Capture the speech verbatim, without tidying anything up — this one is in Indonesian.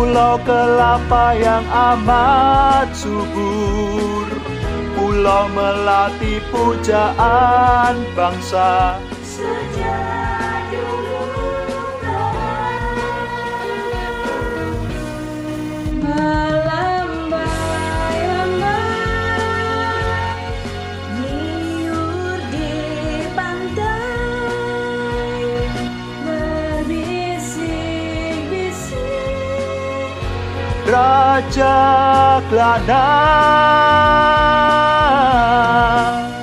Pulau kelapa yang amat subur, Pulau Melati pujaan bangsa. Sejak dulu melambai-lambai, nyiur di pantai, berbisik-bisik, Raja Klana.